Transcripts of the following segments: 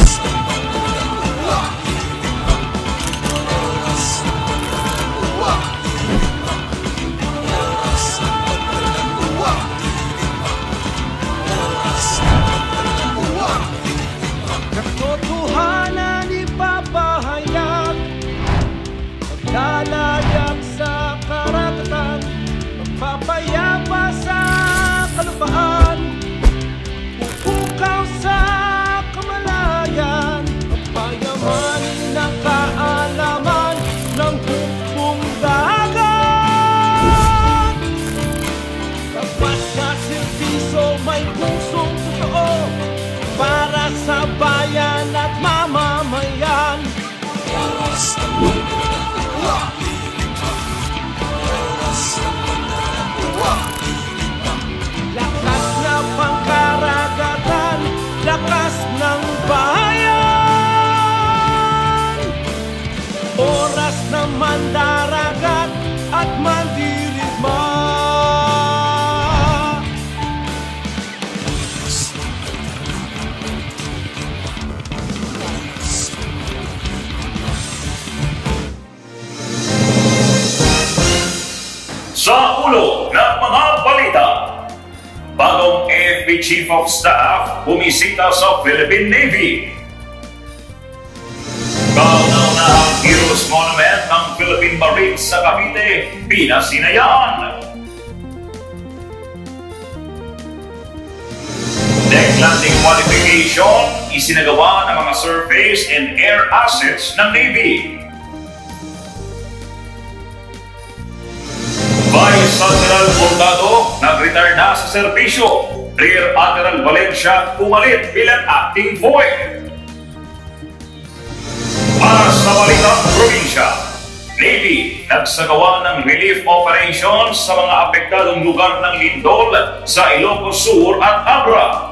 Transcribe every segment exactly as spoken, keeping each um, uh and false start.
Katotohanan ipapahayag, maglalayag sa karagatan, magpapayapa sa kalupaan, pupukaw sa kamalayan, magpayamanin ng kaalaman ng hukbong dagat. Kapag sa serbiso may pusong totoo para sa bayan at mamamayan. Oras ng mandaragat, oras ng mandaragat, lakas na pangkaragatan, lakas ng bayan. Oras ng mandaragat at mandirigma. Sa ulo ng mga balita, bagong A F P Chief of Staff bumisita sa Philippine Navy. Kauna-unahang Heroes Monument ng Philippine Marines sa Cavite, pinasinayaan. Deck landing qualification, isinagawa ng mga surface and air assets ng Navy. Vice Admiral Bordado nag-retire na sa serbisyo. Rear Admiral Valencia pumalit bilang acting void. Para sa balitang probinsya, Navy nagsagawa ng relief operations sa mga apektadong lugar ng lindol sa Ilocos Sur at Abra.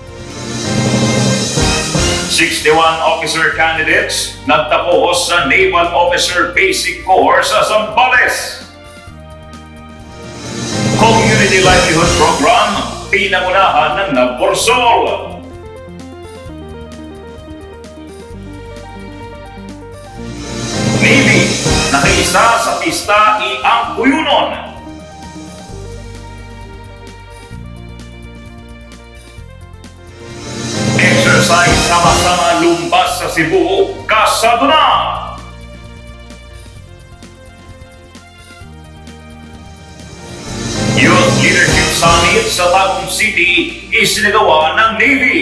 sixty-one officer candidates nagtapos sa Naval Officer Basic Course sa Zambales. Community Livelihood Program, pinangunahan ng Naporsol. Navy, nakiisa sa pista Iang Cuyunon. Exercise sama-sama lumpas sa Cebu, kasado na. Youth Leadership Summit sa Tagum City, isinagawa ng Navy.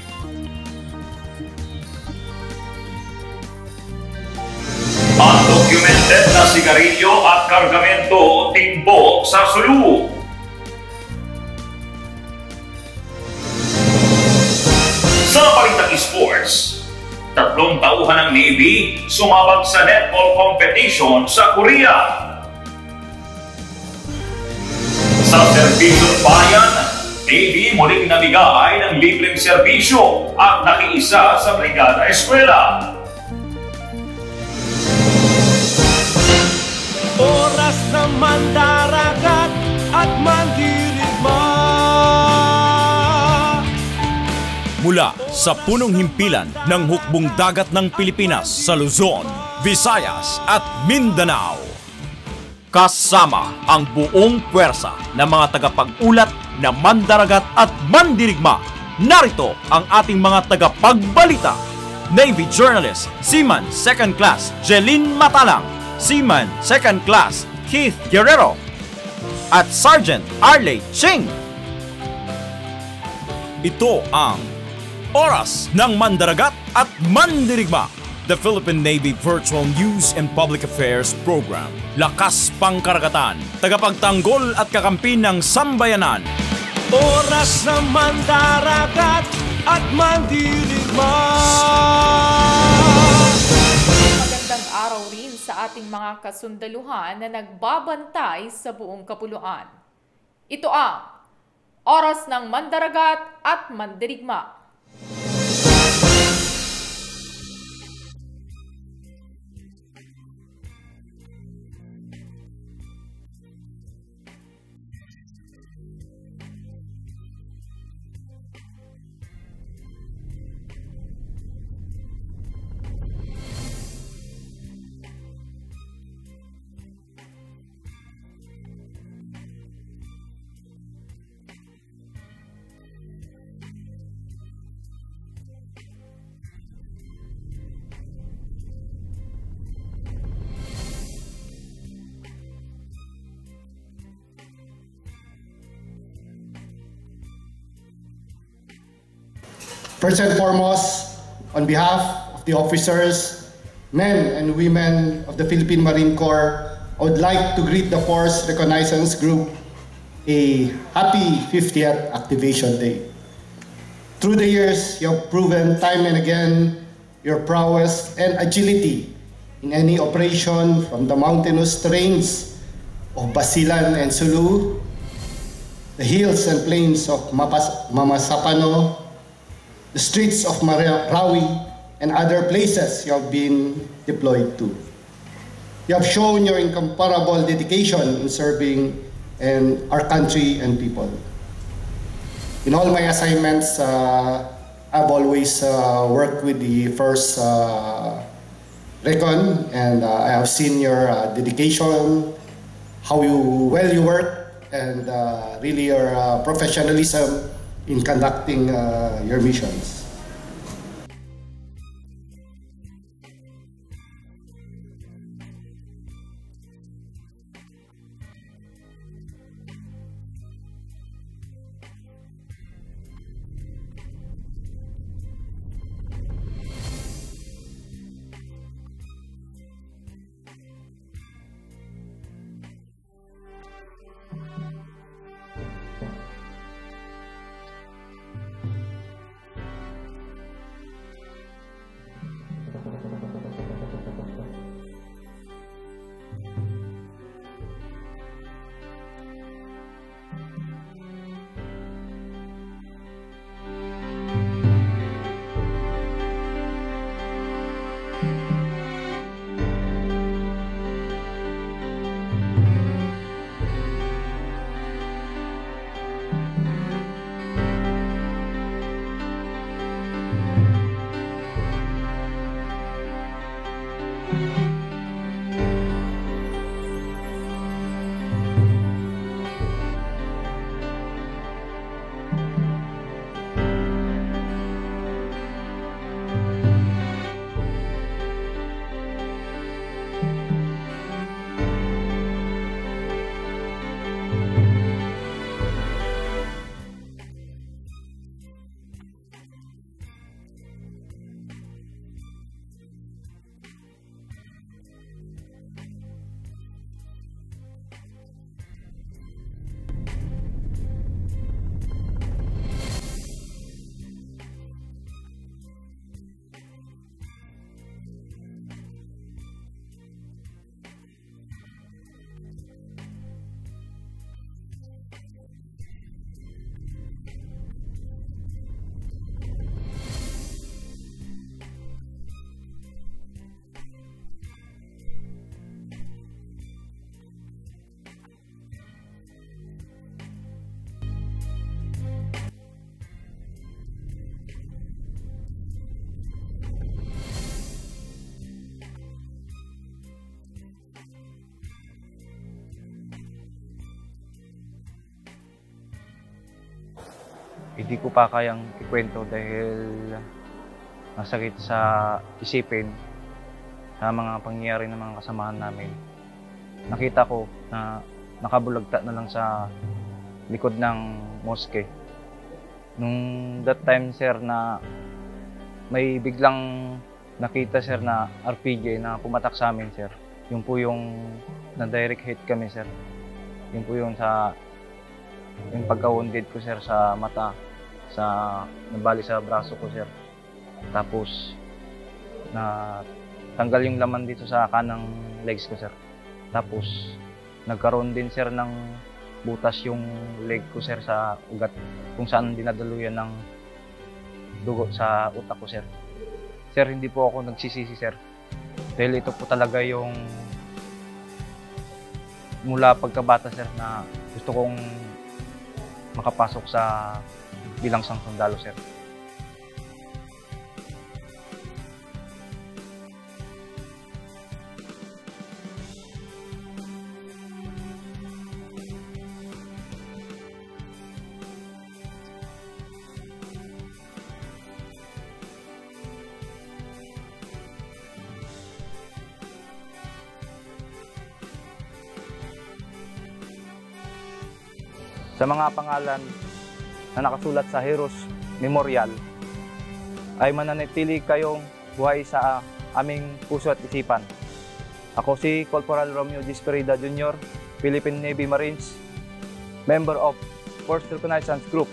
Undocumented na sigarilyo at kargamento timbok sa Sulu. Sa balitang sports, tatlong tauhan ng Navy sumabak sa netball competition sa Korea. Sa serbisyong bayan, Navy muling namigay ng libreng serbisyo at nakiisa sa Brigada Eskwela. Oras na mandaragat at mandirigma. Mula sa punong himpilan ng hukbong dagat ng Pilipinas sa Luzon, Visayas at Mindanao, kasama ang buong puwersa ng mga tagapag-ulat na mandaragat at mandirigma. Narito ang ating mga tagapagbalita. Navy Journalist Seaman Second Class Jeline Matalang, Seaman Second Class Keith Guerrero, at Sergeant Arley Ching. Ito ang Oras ng Mandaragat at Mandirigma, the Philippine Navy Virtual News and Public Affairs Program. Lakas pangkaragatan, tagapagtanggol at kakampi ng sambayanan. Oras na mandaragat at mandirigma. Magandang araw rin sa ating mga kasundaluhan na nagbabantay sa buong kapuluan. Ito ang Oras ng Mandaragat at Mandirigma. First and foremost, on behalf of the officers, men and women of the Philippine Marine Corps, I would like to greet the Force Reconnaissance Group a happy fiftieth Activation Day. Through the years, you have proven time and again your prowess and agility in any operation from the mountainous terrains of Basilan and Sulu, the hills and plains of Mapas Mamasapano, the streets of Marawi, and other places you have been deployed to. You have shown your incomparable dedication in serving and our country and people. In all my assignments, uh, I've always uh, worked with the first uh, Recon, and uh, I have seen your uh, dedication, how you well you work, and uh, really your uh, professionalism in conducting uh, your missions. Hindi ko pa kayang ikwento dahil masakit sa isipin sa mga pangyayari ng mga kasamahan namin. Nakita ko na nakabulagta na lang sa likod ng moske. Nung that time, sir, na may biglang nakita, sir, na R P G na pumatak sa amin, sir. Yun po yung na-direct hit kami, sir. Yun po yung sa yung pagka-wounded ko, sir, sa mata, sa nabali sa braso ko, sir. Tapos na tanggal yung laman dito sa kanang legs ko, sir. Tapos nagkaroon din, sir, ng butas yung leg ko, sir, sa ugat kung saan dinadaluyan ng dugo sa utak ko, sir. Sir, hindi po ako nagsisisi, sir. Dahil ito po talaga yung mula pagkabata, sir, na gusto kong makapasok sa bilang isang sundalo, sir. Sa mga pangalan na nakasulat sa Heroes Memorial, ay mananatili kayong buhay sa aming puso at isipan. Ako si Corporal Romeo Disperida Junior, Philippine Navy Marines, member of Force Reconnaissance Group.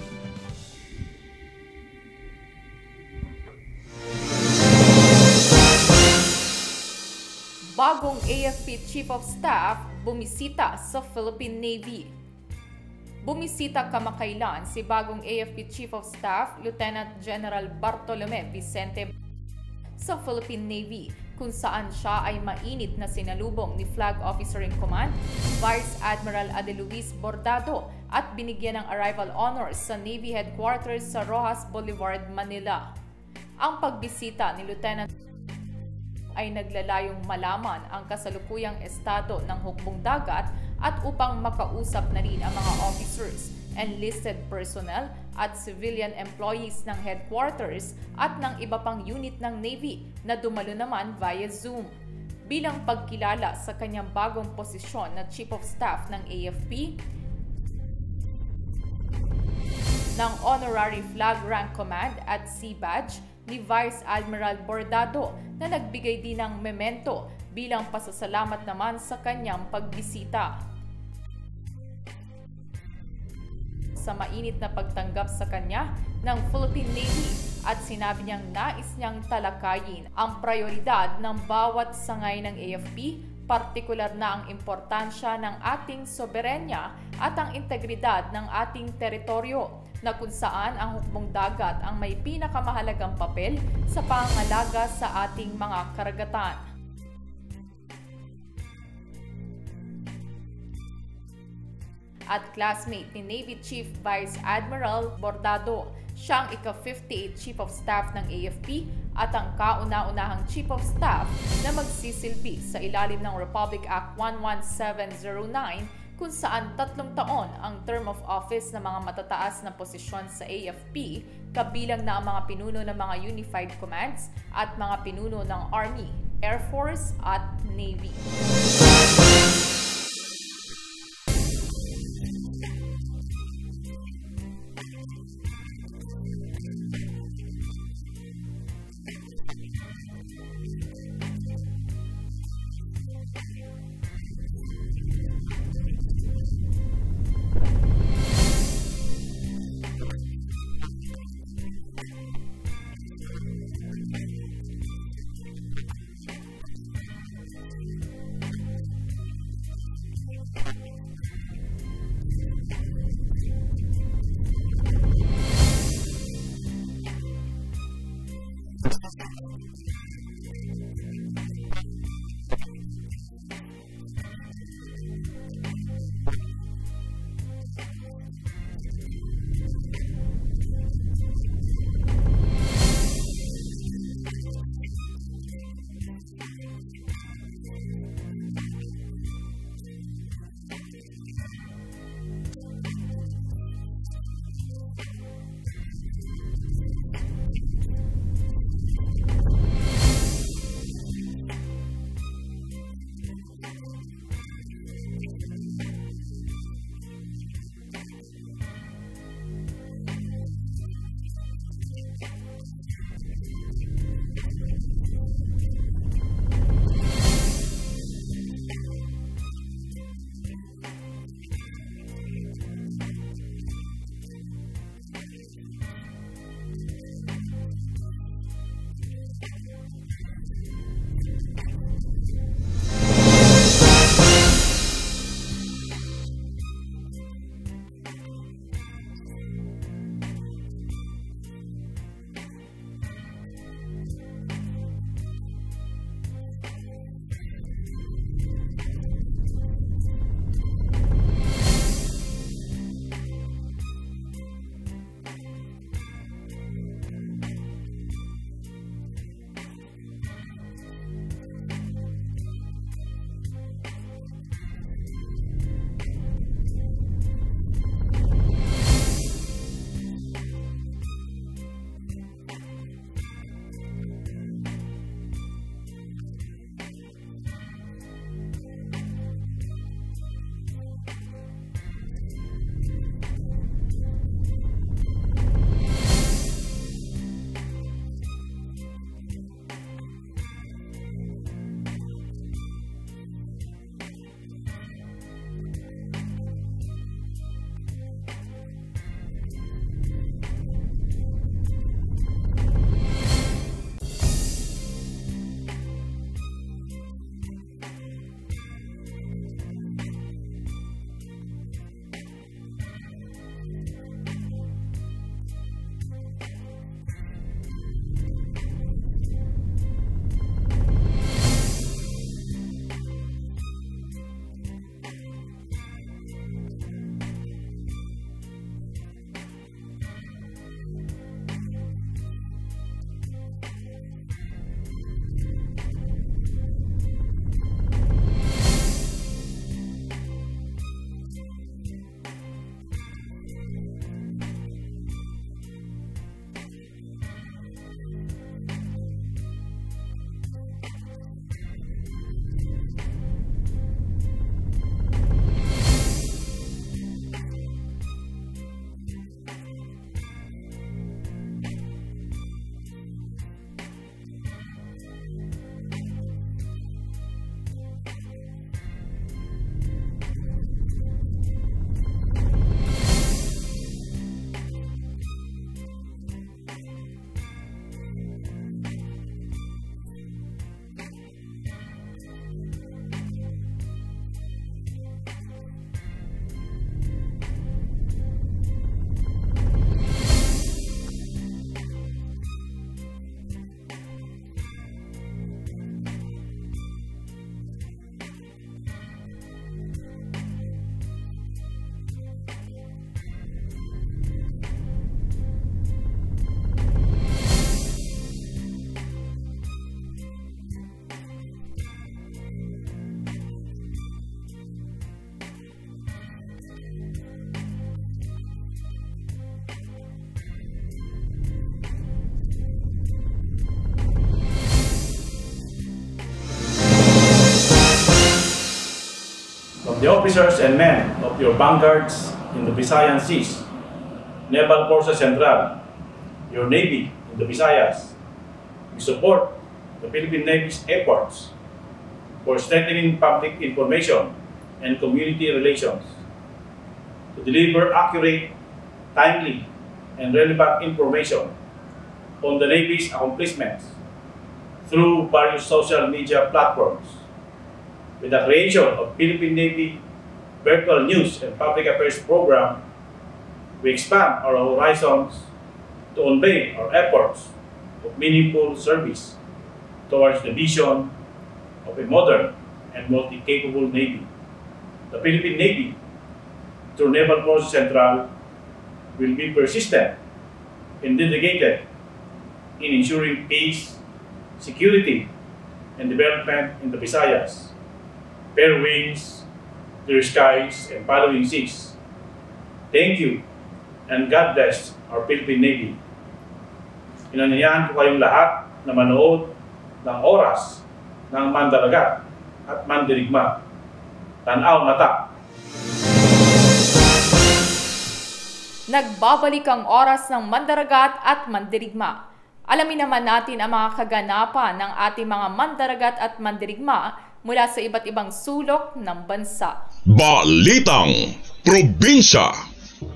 Bagong A F P Chief of Staff bumisita sa Philippine Navy. Bumisita kamakailan si bagong A F P Chief of Staff Lieutenant General Bartolome Vicente sa Philippine Navy, kung saan siya ay mainit na sinalubong ni Flag Officer in Command Vice Admiral Adeluis Bordado at binigyan ng arrival honors sa Navy Headquarters sa Rojas Boulevard, Manila. Ang pagbisita ni Lieutenant ay naglalayong malaman ang kasalukuyang estado ng hukbong dagat at upang makausap na rin ang mga officers, enlisted personnel at civilian employees ng headquarters at ng iba pang unit ng Navy na dumalo naman via Zoom. Bilang pagkilala sa kanyang bagong posisyon na Chief of Staff ng A F P, ng Honorary Flag Rank Command at Sea Badge ni Vice Admiral Bordado na nagbigay din ng memento bilang pasasalamat naman sa kanyang pagbisita. Sa mainit na pagtanggap sa kanya ng Philippine Navy at sinabi niyang nais niyang talakayin ang prioridad ng bawat sangay ng A F P, partikular na ang importansya ng ating soberenya at ang integridad ng ating teritoryo, na kung saan ang hukbong dagat ang may pinakamahalagang papel sa pangangalaga sa ating mga karagatan. At classmate ni Navy Chief Vice Admiral Bordado, siyang ika-fifty-eighth Chief of Staff ng A F P at ang kauna-unahang Chief of Staff na magsisilbi sa ilalim ng Republic Act one one seven zero nine, kung saan tatlong taon ang term of office ng mga matataas na posisyon sa A F P, kabilang na ang mga pinuno ng mga Unified Commands at mga pinuno ng Army, Air Force at Navy. the officers and men of your vanguards in the Visayan Seas, Naval Forces Central, your Navy in the Visayas, we support the Philippine Navy's efforts for strengthening public information and community relations to deliver accurate, timely, and relevant information on the Navy's accomplishments through various social media platforms. With the creation of Philippine Navy Virtual News and Public Affairs Program, we expand our horizons to unveil our efforts of meaningful service towards the vision of a modern and multi-capable Navy. The Philippine Navy, through Naval Forces Central, will be persistent and dedicated in ensuring peace, security, and development in the Visayas, fair winds, clear skies, and following seas. Thank you, and God bless our Philippine Navy. Inanyayahan ko kayong lahat na manood ng oras ng Mandaragat at Mandirigma. Tanaw mata. Nagbabalik ang oras ng Mandaragat at Mandirigma. Alamin naman natin ang mga kaganapan ng ating mga Mandaragat at Mandirigma mula sa iba't ibang sulok ng bansa. Balitang Probinsya.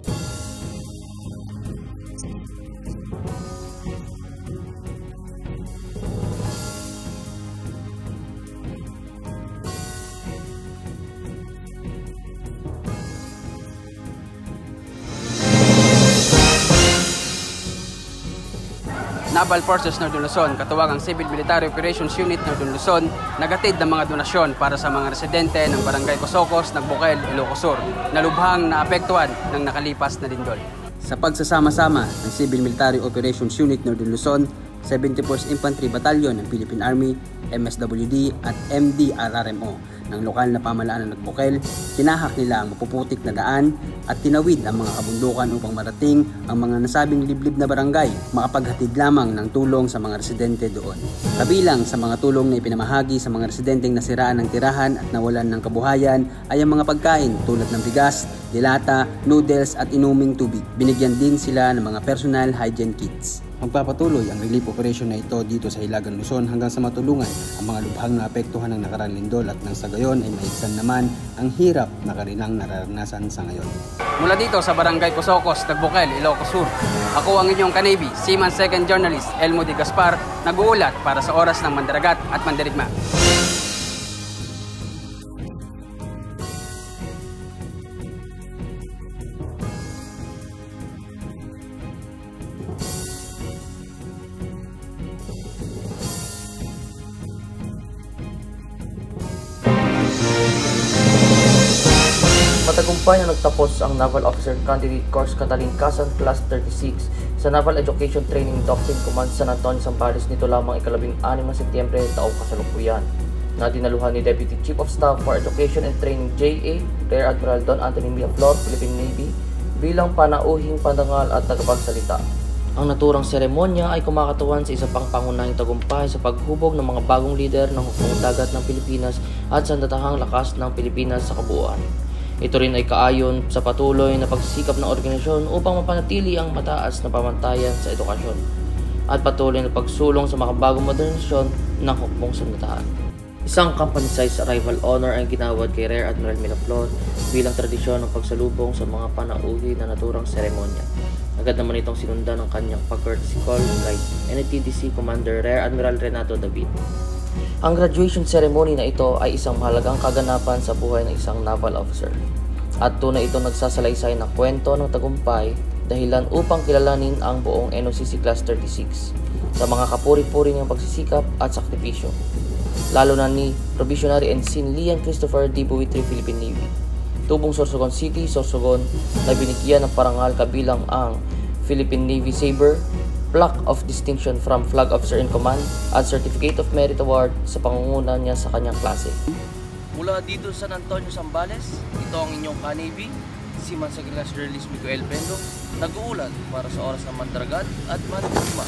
Naval Forces Northern Luzon, katuwang ang Civil Military Operations Unit Northern Luzon, nagatid ng mga donasyon para sa mga residente ng Barangay Cosocos, Nagbukel, Ilocos Sur, na lubhang naapektuhan ng nakalipas na lindol. Sa pagsasama-sama ng Civil Military Operations Unit Northern Luzon, seventy-fourth Infantry Battalion ng Philippine Army, M S W D at M D R R M O ng lokal na pamahalaan ng Nagbukel, kinahak nila ang mapuputik na daan at tinawid ang mga kabundukan upang marating ang mga nasabing liblib na barangay, makapaghatid lamang ng tulong sa mga residente doon. Kabilang sa mga tulong na ipinamahagi sa mga residenteng nasiraan ng tirahan at nawalan ng kabuhayan ay ang mga pagkain tulad ng bigas, dilata, noodles at inuming tubig. Binigyan din sila ng mga personal hygiene kits. Magpapatuloy ang relief operation na ito dito sa Hilagang Luzon hanggang sa matulungan ang mga lubhang naapektuhan ng nakaraan lindol at nang sa gayon ay maigsan naman ang hirap na kanilang nararanasan sa ngayon. Mula dito sa Barangay Cosocos, Nagbukel, Ilocos Sur, ako ang inyong Ka-Navy, Seaman Second Journalist Elmo D. Gaspar, nag-uulat para sa oras ng Mandaragat at Mandirigma. Matagumpay na nagtapos ang Naval Officer Candidate Course Katalingkasan Class thirty-six sa Naval Education Training Doctrine Command San Antonio, Zambales nito lamang ikalabing anim ng Setyembre taong kasalukuyan, na dinaluhan ni Deputy Chief of Staff for Education and Training J A Rear Admiral Don Anthony Villaflor, Philippine Navy, bilang panauhing pandangal at tagapagsalita. Ang naturang seremonya ay kumakatuwan sa isa pang pangunahing tagumpay sa paghubog ng mga bagong lider ng hukbong dagat ng Pilipinas at sandatahang lakas ng Pilipinas sa kabuuan. Ito rin ay kaayon sa patuloy na pagsisikap ng organisasyon upang mapanatili ang mataas na pamantayan sa edukasyon at patuloy na pagsulong sa makabagong modernisasyon ng hukbong sandatahan. Isang company-size arrival honor ang ginawad kay Rear Admiral Villaflor bilang tradisyon ng pagsalubong sa mga panauhi na naturang seremonya. Agad naman itong sinundan ng kanyang pag-courtesy call kay N A T D C Commander Rear Admiral Renato David. Ang graduation ceremony na ito ay isang mahalagang kaganapan sa buhay ng isang naval officer at tunay itong nagsasalaysay ng kwento ng tagumpay dahilan upang kilalanin ang buong N O C C Class thirty-six sa mga kapuri-puri niyang pagsisikap at sakripisyo, lalo na ni Probationary Ensign Lian Christopher D. Buitri, Philippine Navy, tubong Sorsogon City, Sorsogon, na binigyan ng parangal kabilang ang Philippine Navy Sabre, Plaque of Distinction from Flag Officer in Command at Certificate of Merit Award sa pangunguna niya sa kanyang klase. Mula dito sa San Antonio, Zambales, ito ang inyong Ka-Navy, Seaman Second Class Journalist Miguel Bendo, nag-uulat para sa oras ng Mandaragat at Mandirigma.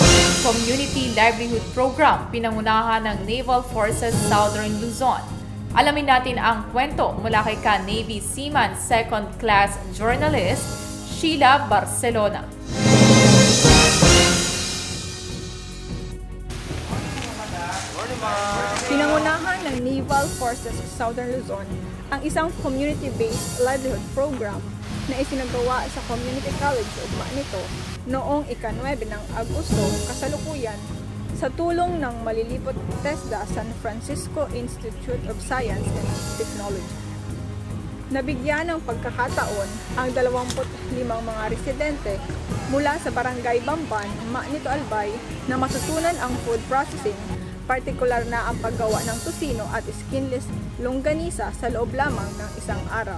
Community Livelihood Program pinangunahan ng Naval Forces Southern Luzon. Alamin natin ang kwento mula kay ka-Navy Seaman Second Class Journalist Sheila Barcelona. Pinangunahan ng Naval Forces Southern Luzon ang isang community-based livelihood program na isinagawa sa Community College ugma nito noong ika-nuwebe ng Agosto kasalukuyan sa tulong ng malilipot TESDA San Francisco Institute of Science and Technology. Nabigyan ng pagkakataon ang dalawampu't limang mga residente mula sa Barangay Bamban, Manito Albay na matutunan ang food processing, partikular na ang paggawa ng tusino at skinless longganisa sa loob lamang ng isang araw.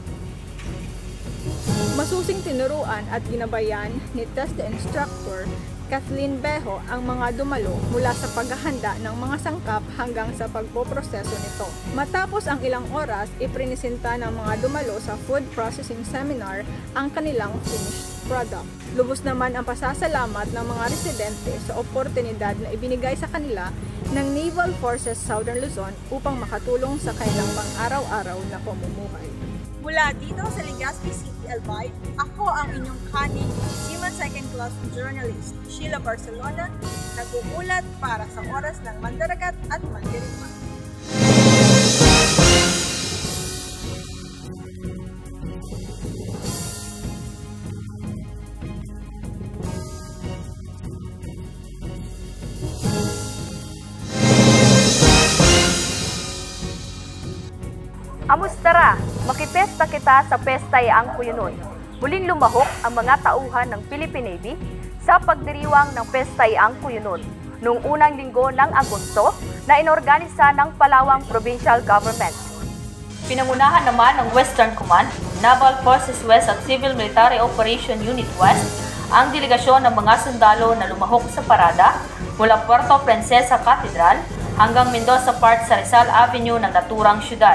Masusing tinuruan at ginabayan ni TESDA instructor Kathleen Beho ang mga dumalo mula sa paghahanda ng mga sangkap hanggang sa pagpoproseso nito. Matapos ang ilang oras, iprinisenta ng mga dumalo sa food processing seminar ang kanilang finished product. Lubos naman ang pasasalamat ng mga residente sa oportunidad na ibinigay sa kanila ng Naval Forces Southern Luzon upang makatulong sa kanilang pang-araw-araw na pamumuhay. Mula dito sa Legazpi City, Albay, ako ang inyong kaning Seaman Second Class Journalist, Sheila Barcelona, nag-uulat para sa Oras ng Mandaragat at Mandirigma. Amustara, makipesta kita sa Pestay ang Kuyunon. Muling lumahok ang mga tauhan ng Philippine Navy sa pagdiriwang ng Pestay ang Kuyunon noong unang linggo ng Agosto na inorganisa ng Palawang Provincial Government. Pinangunahan naman ng Western Command, Naval Forces West at Civil Military Operation Unit West ang delegasyon ng mga sundalo na lumahok sa parada mula Puerto Princesa Cathedral hanggang Mendoza Park sa Rizal Avenue ng naturang syudad.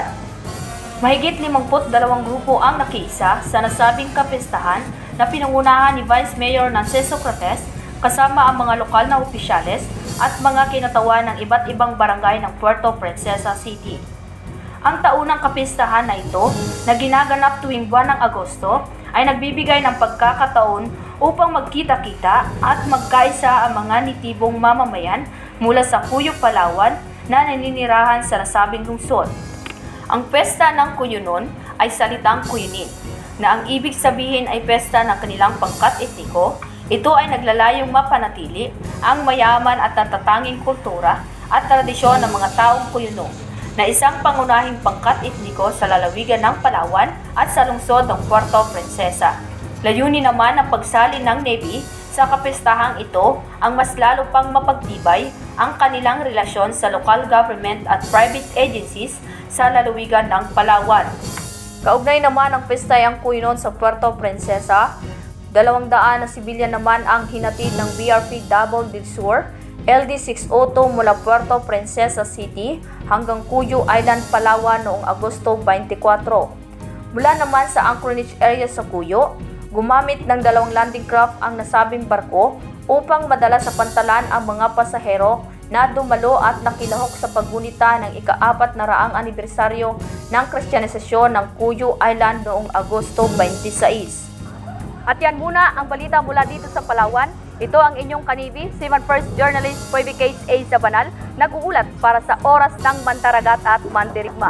Mahigit limangput dalawang grupo ang nakiisa sa nasabing kapistahan na pinangunahan ni Vice Mayor Nancy Socrates kasama ang mga lokal na opisyales at mga kinatawan ng iba't ibang barangay ng Puerto Princesa City. Ang taunang kapistahan na ito na ginaganap tuwing buwan ng Agosto ay nagbibigay ng pagkakataon upang magkita-kita at magkaisa ang mga nitibong mamamayan mula sa Cuyo, Palawan na naninirahan sa nasabing lungsod. Ang pesta ng Kuyunon ay salitang Kuyunin, na ang ibig sabihin ay pesta ng kanilang pangkat etniko. Ito ay naglalayong mapanatili ang mayaman at natatanging kultura at tradisyon ng mga taong Kuyuno, na isang pangunahing pangkat etniko sa lalawigan ng Palawan at sa lungsod ng Puerto Princesa. Layunin naman ang pagsali ng Navy sa kapestahang ito ang mas lalo pang mapagtibay ang kanilang relasyon sa local government at private agencies sa lalawigan ng Palawan. Kaugnay naman ang Pestay ang Kuyunon sa Puerto Princesa, dalawang daan na sibilyan naman ang hinatid ng B R P Double del Sur L D six oh two mula Puerto Princesa City hanggang Cuyo Island, Palawan noong Agosto twenty-four. Mula naman sa anchorage area sa Cuyo, gumamit ng dalawang landing craft ang nasabing barko upang madala sa pantalan ang mga pasahero na dumalo at nakilahok sa paggunita ng ika-apat na raang anibersaryo ng Kristyanisasyon ng Cuyo Island noong Agosto twenty-six. At yan muna ang balita mula dito sa Palawan. Ito ang inyong ka-Navy Seaman First Journalist Poy Kate A. Sabanal, nag-uulat para sa Oras ng Mandaragat at Mandirigma.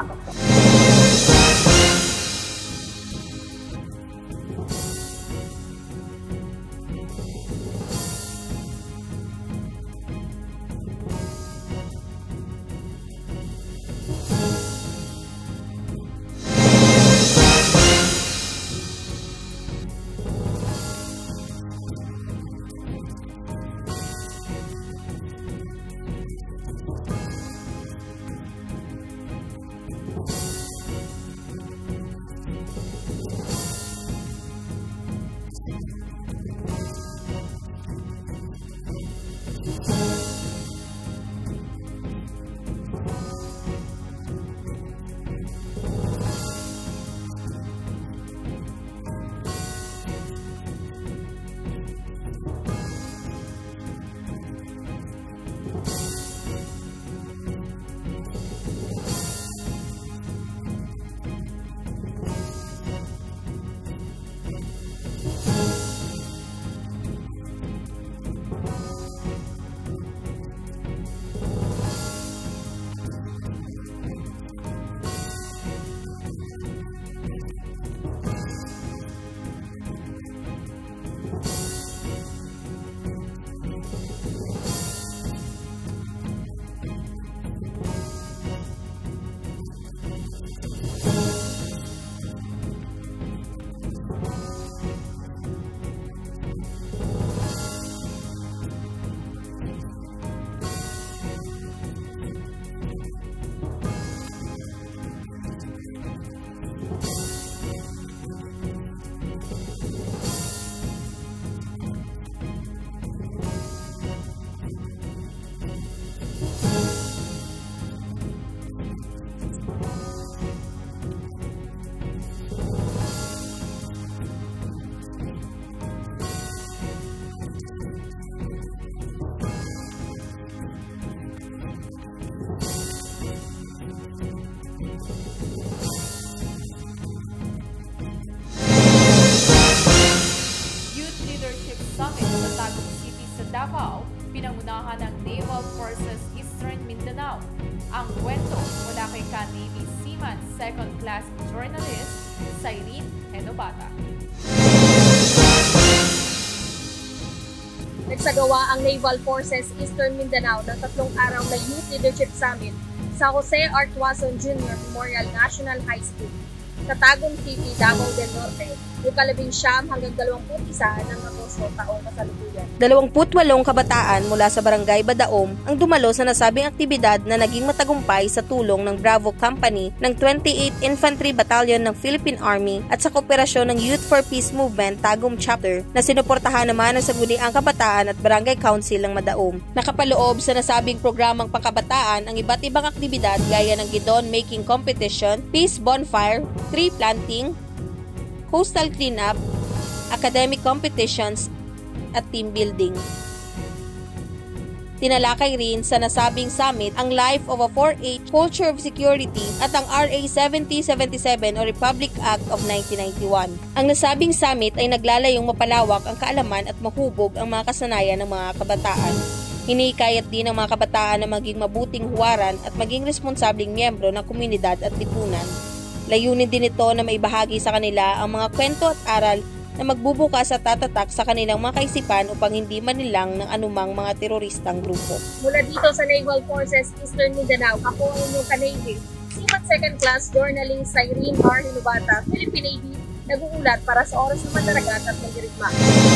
Davao, pinangunahan ng Naval Forces Eastern Mindanao. Ang kwento mula kay Ka-Navy Seaman Second Class Journalist, Cyrene Henobata. Nagsagawa ang Naval Forces Eastern Mindanao ng tatlong araw na Youth Leadership Summit sa Jose Artuason Junior Memorial National High School sa Tagum City, Davao del Norte, yung kalabing siyam hanggang dalawamput isa ng Agosto taong kasalukuyan. Dalawamput walong kabataan mula sa Barangay Badaom ang dumalo sa nasabing aktibidad na naging matagumpay sa tulong ng Bravo Company ng twenty-eighth Infantry Battalion ng Philippine Army at sa kooperasyon ng Youth for Peace Movement Tagum Chapter na sinuportahan naman ng Sangguniang Kabataan at Barangay Council ng Madaom. Nakapaloob sa nasabing programang pangkabataan ang iba't ibang aktibidad gaya ng Gidon Making Competition, Peace Bonfire, Tree Planting, Coastal Cleanup, Academic Competitions, at Team Building. Tinalakay rin sa nasabing summit ang Life of a four H Culture of Security at ang R A seventy seventy-seven o Republic Act of nineteen ninety-one. Ang nasabing summit ay naglalayong mapalawak ang kaalaman at mahubog ang mga kasanayan ng mga kabataan. Hinihikayat din ng mga kabataan na maging mabuting huwaran at maging responsableng miyembro ng komunidad at lipunan. Layunin din ito na maibahagi sa kanila ang mga kwento at aral na magbubukas at tatatak sa kanilang mga kaisipan upang hindi manilang ng anumang mga teroristang grupo. Mula dito sa Naval Forces Eastern Mindanao, ako ang inyong Ka-Navy Seaman Second Class Journalist Cyrene R. Hinobata, Philippine Navy, nag-uulat para sa oras ng mandaragat at mandirigma.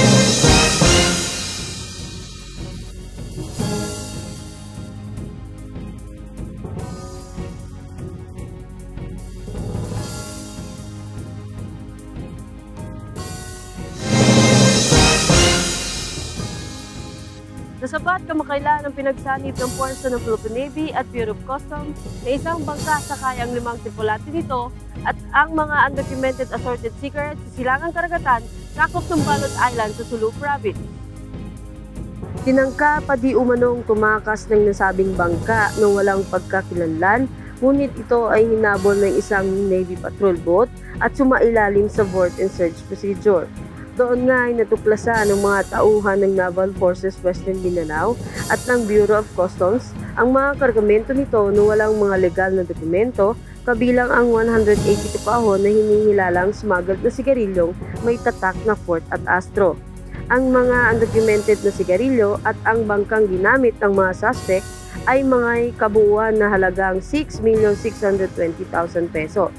Nasabat kamakailan ang pinagsanib ng puwersa ng Philippine Navy at Bureau of Customs na isang bangka sakay ang limang tripulante nito at ang mga undocumented assorted seaker sa silangang karagatan sakop ng Balot Island sa Sulu Province. Tinangka pa di umanong tumakas ng nasabing bangka nang walang pagkakilanlan, ngunit ito ay hinabol ng isang Navy patrol boat at sumailalim sa abort and search procedure. Doon nga ay natuklasan ng mga tauhan ng Naval Forces Western Mindanao at ng Bureau of Customs ang mga kargamento nito na walang mga legal na dokumento, kabilang ang one hundred eighty-two kahon na hinihilalang smuggled na sigarilyong may tatak na Fort at Astro. Ang mga undocumented na sigarilyo at ang bangkang ginamit ng mga suspect ay mga kabuuan na halagang six million six hundred twenty thousand pesos.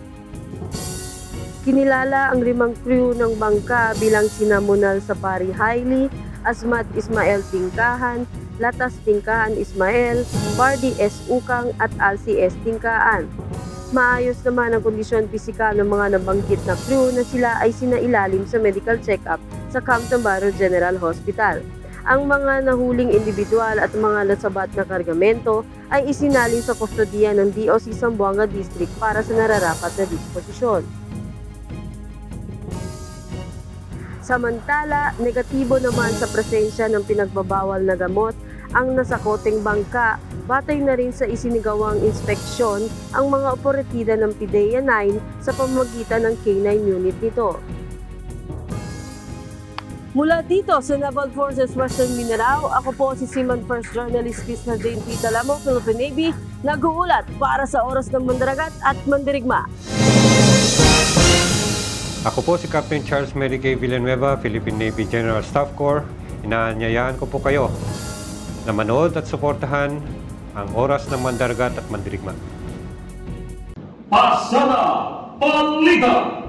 Kinilala ang limang crew ng bangka bilang sina Munal Sapari Hailey, Asmat Ismael Tingkahan, Latas Tingkahan Ismael, Bardi S. Ukang at Alci S. Tingkaan. Maayos naman ang kondisyon pisikal ng mga nabanggit na crew na sila ay sinailalim sa medical check-up sa Camtambaro General Hospital. Ang mga nahuling individual at mga nasabat na kargamento ay isinalin sa kustodiya ng D O C Zamboanga District para sa nararapat na disposisyon. Samantala, negatibo naman sa presensya ng pinagbabawal na gamot ang nasakoteng bangka, batay na rin sa isinigawang inspeksyon ang mga operatida ng P D E A nine sa pamamagitan ng K nine unit nito. Mula dito sa Naval Forces Western Mindanao, ako po si Seaman First Journalist Krishna Jane P. Talamo, Philippine Navy, nag-uulat para sa oras ng mandaragat at mandirigma. Ako po si Captain Charles Mary K. Villanueva, Philippine Navy General Staff Corps. Inaanyayaan ko po kayo na manood at suportahan ang oras ng mandaragat at mandirigma. Pasada Balita!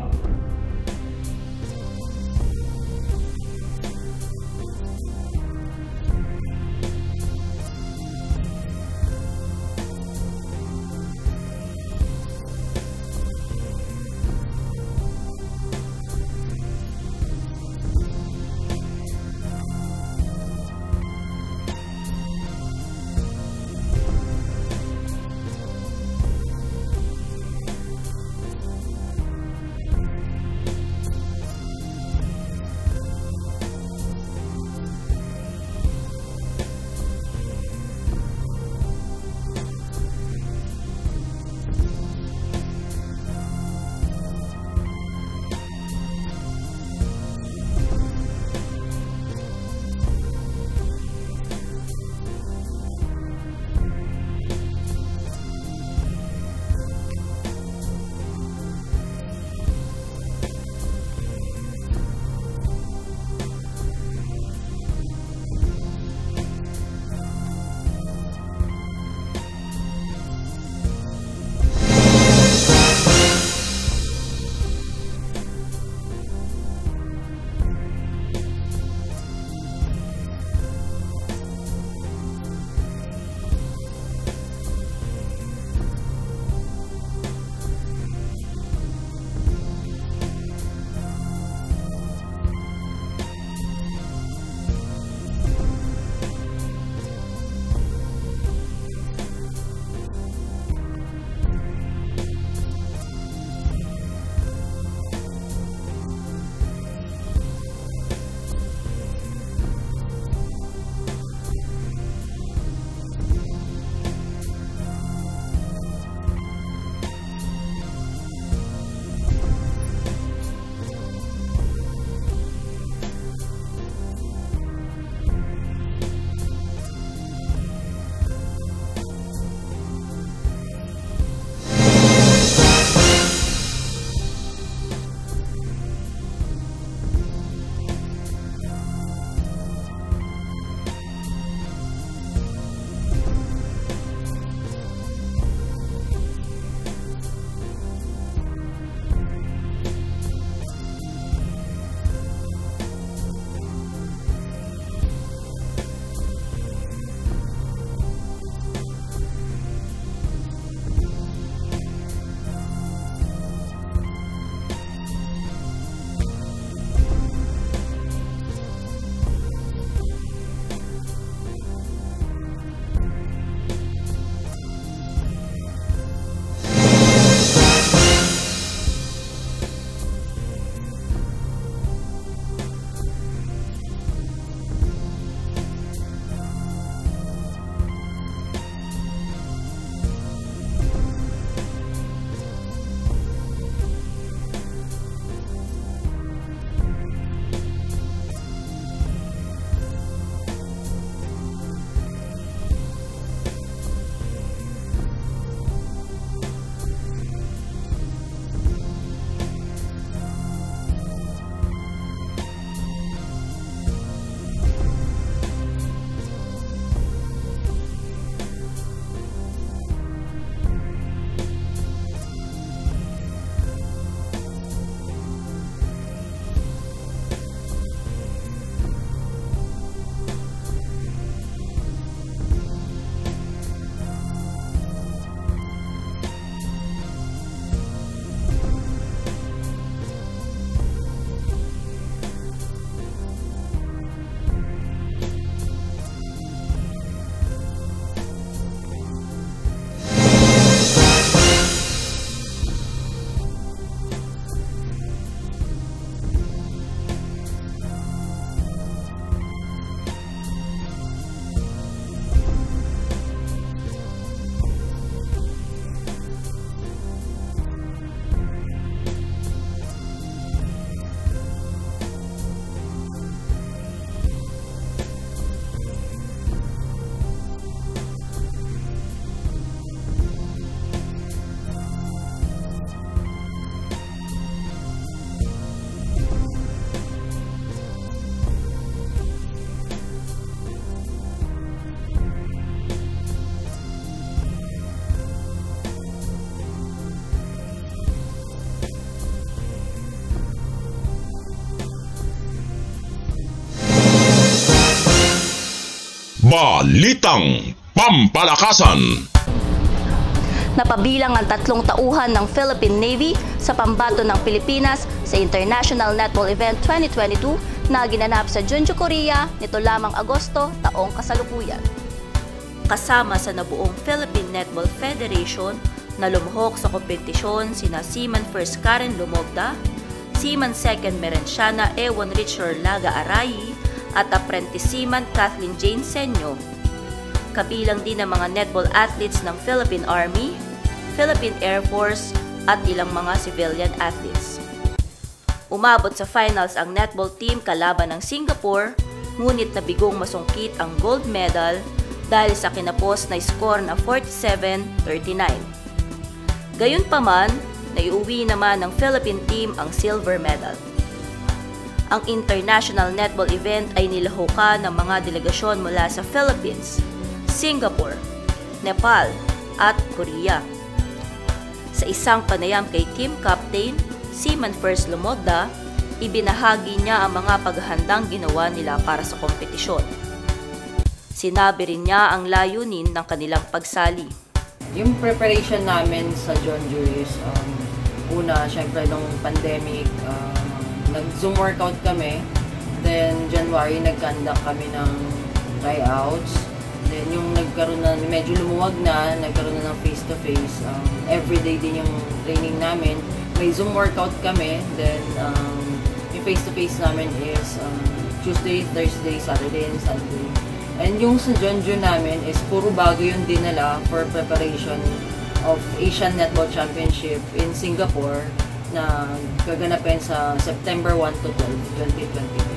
Balitang Pampalakasan. Napabilang ang tatlong tauhan ng Philippine Navy sa pambato ng Pilipinas sa International Netball Event twenty twenty-two na ginanap sa Jeonju, Korea nito lamang Agosto taong kasalukuyan. Kasama sa nabuong Philippine Netball Federation na lumuhok sa kompetisyon sina Seaman First Karen Lumogda, Seaman Second Merenciana Ewan Richard Laga Arayi at Apprentice Seaman Kathleen Jane Senyo. Kabilang din ang mga netball athletes ng Philippine Army, Philippine Air Force at ilang mga civilian athletes. Umabot sa finals ang netball team kalaban ng Singapore, ngunit nabigong masungkit ang gold medal dahil sa kinapos na score na forty-seven thirty-nine. Gayunpaman, naiuwi naman ng Philippine team ang silver medal. Ang international netball event ay nilahukan ng mga delegasyon mula sa Philippines, Singapore, Nepal at Korea. Sa isang panayam kay Team Captain Seaman First Lumogda, ibinahagi niya ang mga paghahandang ginawa nila para sa kompetisyon. Sinabi rin niya ang layunin ng kanilang pagsali. Yung preparation namin sa Jeonju is um, una, syempre nung pandemic, uh, nag-Zoom workout kami. Then January, nag-conduct kami ng tryouts. Then yung nagkaroon na, medyo lumuwag na, nagkaroon na ng face-to-face. Um, everyday din yung training namin. May Zoom workout kami. Then um, yung face-to-face namin is um, Tuesday, Thursday, Saturday, and Sunday. And yung sa Jeonju namin is puro bago yung dinala for preparation of Asian Netball Championship in Singapore na gaganapin sa September one to twelve, twenty twenty-two.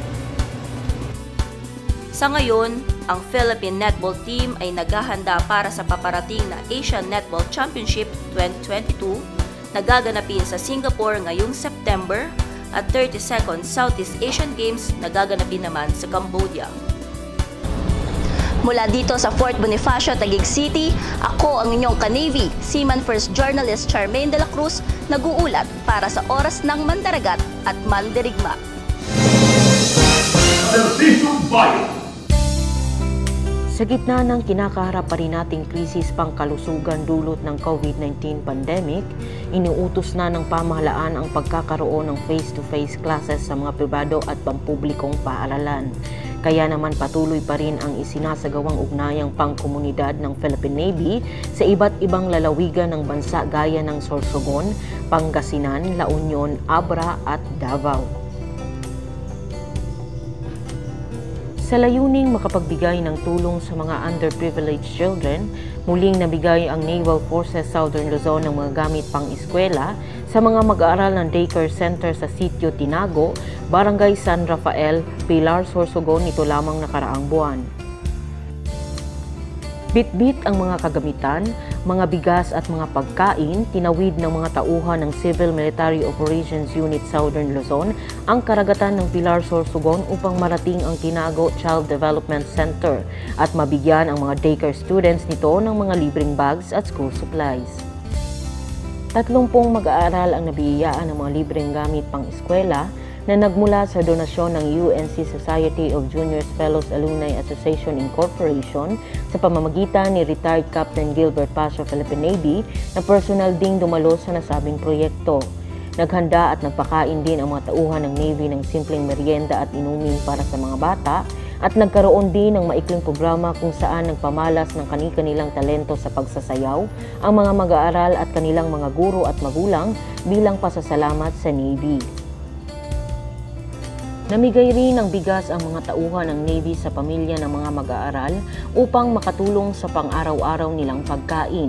Sa ngayon, ang Philippine Netball Team ay naghahanda para sa paparating na Asian Netball Championship twenty twenty-two na gaganapin sa Singapore ngayong September at thirty-second Southeast Asian Games na gaganapin naman sa Cambodia. Mula dito sa Fort Bonifacio, Taguig City, ako ang inyong ka-Navy, Seaman First Journalist Charmaine de la Cruz, nag-uulat para sa Oras ng Mandaragat at Mandirigma. Sa gitna ng kinakaharap pa rin nating krisis pangkalusugan dulot ng COVID nineteen pandemic, iniutos na ng pamahalaan ang pagkakaroon ng face-to-face classes sa mga pribado at pampublikong paaralan. Kaya naman patuloy pa rin ang isinasagawang ugnayang pangkomunidad ng Philippine Navy sa iba't ibang lalawigan ng bansa gaya ng Sorsogon, Pangasinan, La Union, Abra at Davao. Sa layuning makapagbigay ng tulong sa mga underprivileged children, muling nabigay ang Naval Forces Southern Luzon ng mga gamit pang-eskwela sa mga mag-aaral ng daycare center sa Sitio Tinago, Barangay San Rafael, Pilar, Sorsogon nito lamang nakaraang buwan. Bit-bit ang mga kagamitan, mga bigas at mga pagkain, tinawid ng mga tauhan ng Civil Military Operations Unit Southern Luzon ang karagatan ng Pilar, Sorsogon upang marating ang Tinago Child Development Center at mabigyan ang mga daycare students nito ng mga libreng bags at school supplies. Tatlumpong mag-aaral ang nabiyayaan ng mga libreng gamit pang-eskwela na nagmula sa donasyon ng U N C Society of Juniors Fellows Alumni Association Incorporation sa pamamagitan ni retired Captain Gilbert Pasio, Philippine Navy, na personal ding dumalo sa nasabing proyekto. Naghanda at nagpakain din ang mga tauhan ng Navy ng simpleng merienda at inumin para sa mga bata at nagkaroon din ng maikling programa kung saan nagpamalas ng kani-kanilang talento sa pagsasayaw ang mga mag-aaral at kanilang mga guro at magulang bilang pasasalamat sa Navy. Namigay rin ng bigas ang mga tauhan ng Navy sa pamilya ng mga mag-aaral upang makatulong sa pang-araw-araw nilang pagkain.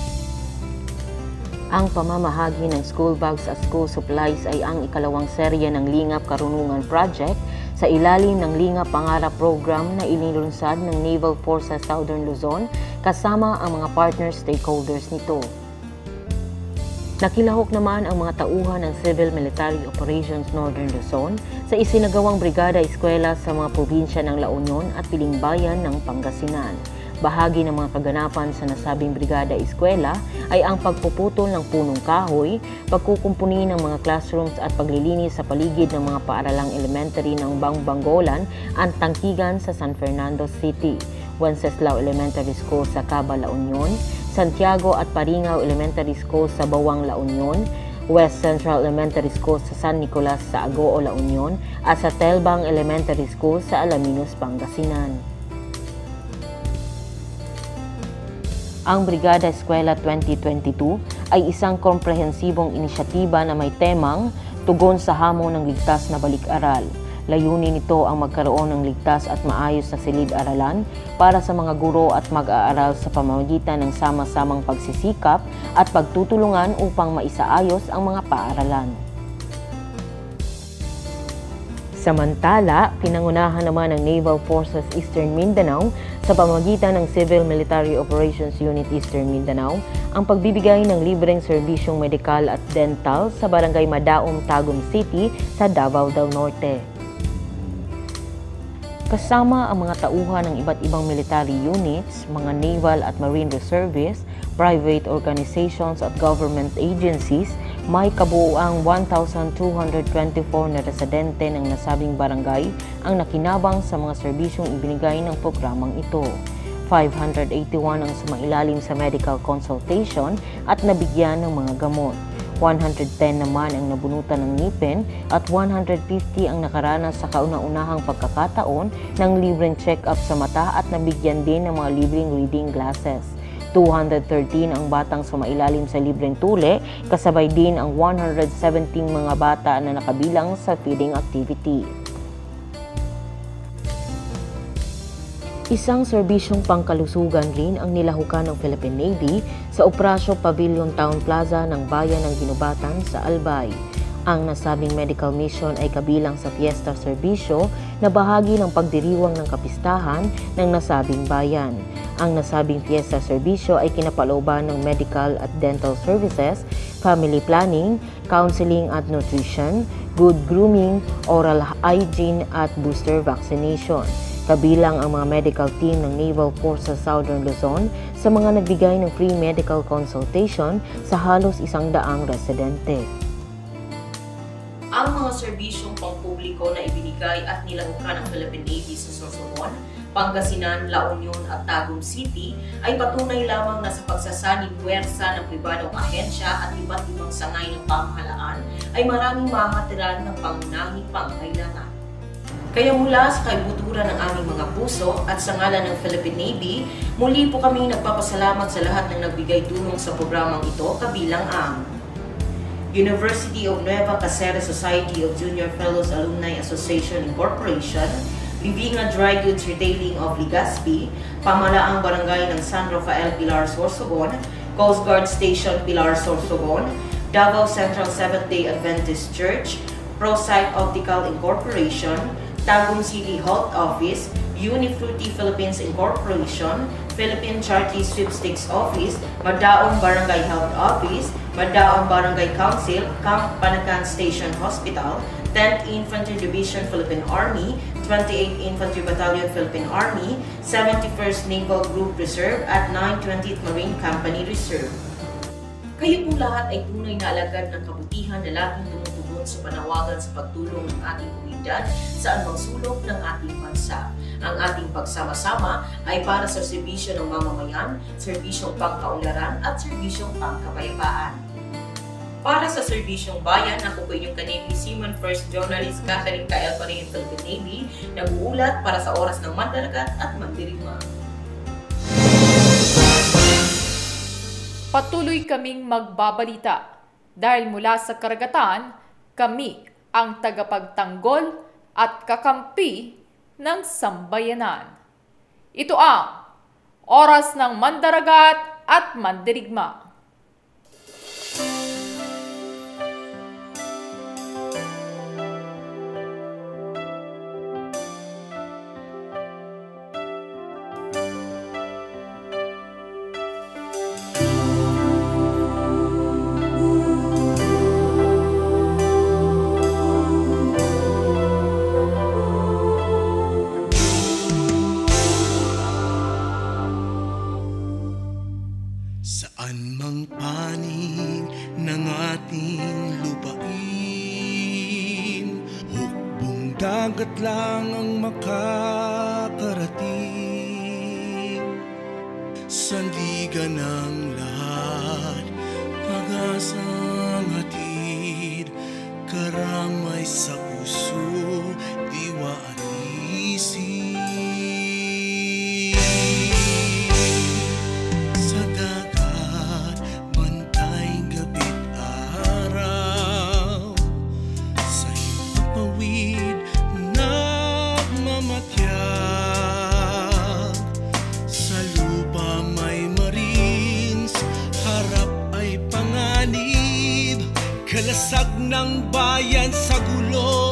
Ang pamamahagi ng school bags at school supplies ay ang ikalawang serye ng Lingap Karunungan Project sa ilalim ng Lingap Pangarap Program na inilunsad ng Naval Forces Southern Luzon kasama ang mga partner stakeholders nito. Nakilahok naman ang mga tauhan ng Civil Military Operations Northern Luzon sa isinagawang brigada eskwela sa mga probinsya ng La Union at Piling Bayan ng Pangasinan. Bahagi ng mga kaganapan sa nasabing brigada eskwela ay ang pagpuputol ng punong kahoy, pagkukumpuni ng mga classrooms at paglilinis sa paligid ng mga paaralang elementary ng Bangbanggolan at Tangkigan sa San Fernando City, Wenceslao Elementary School sa Caba, La Union, Santiago at Paringaw Elementary School sa Bawang, La Union, West Central Elementary School sa San Nicolas sa Agoo, La Union at sa Telbang Elementary School sa Alaminos, Pangasinan. Ang Brigada Eskwela twenty twenty-two ay isang komprehensibong inisyatiba na may temang tugon sa hamon ng ligtas na balik-aral. Layunin nito ang magkaroon ng ligtas at maayos na silid-aralan para sa mga guro at mag-aaral sa pamamagitan ng sama-samang pagsisikap at pagtutulungan upang maisaayos ang mga paaralan. Samantala, pinangunahan naman ng Naval Forces Eastern Mindanao sa pamamagitan ng Civil Military Operations Unit Eastern Mindanao ang pagbibigay ng libreng serbisyong medikal at dental sa Barangay Madaom, Tagum City sa Davao del Norte. Kasama ang mga tauhan ng iba't ibang military units, mga naval at marine reservists, private organizations at government agencies, may kabuuang one thousand two hundred twenty-four na residente ng nasabing barangay ang nakinabang sa mga serbisyong ibinigay ng programang ito. five hundred eighty-one ang sumailalim sa medical consultation at nabigyan ng mga gamot. one hundred ten naman ang nabunutan ng ngipin at one hundred fifty ang nakaranas sa kauna-unahang pagkakataon ng libreng check-up sa mata at nabigyan din ng mga libreng reading glasses. two hundred thirteen ang batang sumailalim sa libreng tule, kasabay din ang one hundred seventeen mga bata na nakabilang sa feeding activity. Isang serbisyong pangkalusugan rin ang nilahukan ng Philippine Navy sa Operasyon Pavilion Town Plaza ng Bayan ng Ginubatan sa Albay. Ang nasabing medical mission ay kabilang sa Fiesta Serbisyo na bahagi ng pagdiriwang ng kapistahan ng nasabing bayan. Ang nasabing Fiesta Serbisyo ay kinapalooban ng medical at dental services, family planning, counseling at nutrition, good grooming, oral hygiene at booster vaccination. Kabilang ang mga medical team ng Naval Forces Southern Luzon sa mga nagbigay ng free medical consultation sa halos isang daang residente. Ang mga serbisyong pangpubliko na ibinigay at nilahukan ng Philippine Navy sa Sorsogon, Pangasinan, La Union at Tagum City ay patunay lamang na sa pagsasanib puwersa ng pribadong ahensya at iba't ibang sangay ng pamahalaan ay maraming mahatiran ng pangunahing pangailangan. Kaya mula sa kaibuturan ng aming mga puso at sa ngalan ng Philippine Navy, muli po kami nagpapasalamat sa lahat ng nagbigay tulong sa programang ito, kabilang ang University of Nueva Cacera Society of Junior Fellows Alumni Association Incorporation, Livinga Dry Goods Retailing of Legazpi, Pamalaang Barangay ng San Rafael Pilar Sorsogon, Coast Guard Station Pilar Sorsogon, Davao Central Seventh-day Adventist Church, ProSight Optical Incorporation, Tagum City Health Office, Unifruity Philippines Incorporation, Philippine Charity Sweepstakes Office, Madaong Barangay Health Office, Madaong Barangay Council, Camp Panacan Station Hospital, tenth Infantry Division Philippine Army, twenty-eighth Infantry Battalion Philippine Army, seventy-first Naval Group Reserve at ninth twentieth Marine Company Reserve. Kayo po lahat ay tunay na alagad ng kabutihan na laging tumutugon sa panawagan sa pagtulong ng ating komunidad sa anumang sulok ng ating bansa. Ang ating pagsama-sama ay para sa serbisyo ng mamamayan, serbisyong pangkaunlaran at serbisyong pangkapayapaan. Para sa serbisyong bayan, ako po inyong ka-Navy Seaman First Journalist Catherine K L Parin, Philippine Navy, nag-uulat para sa oras ng Mandaragat at Mandirigma. Patuloy kaming magbabalita dahil mula sa karagatan, kami ang tagapagtanggol at kakampi ng sambayanan. Ito ang Oras ng Mandaragat at Mandirigma. dagat lang ang makakarating. Sandigan ng lahat, pag-asang hatid, karamay sa puso, diwa at isip. Sa dagat, bantay gabi't araw, sa himpapawid, nagmamatyag. Sa lupa may marines, harap ay panganib, kalasag ng bayan sa gulo.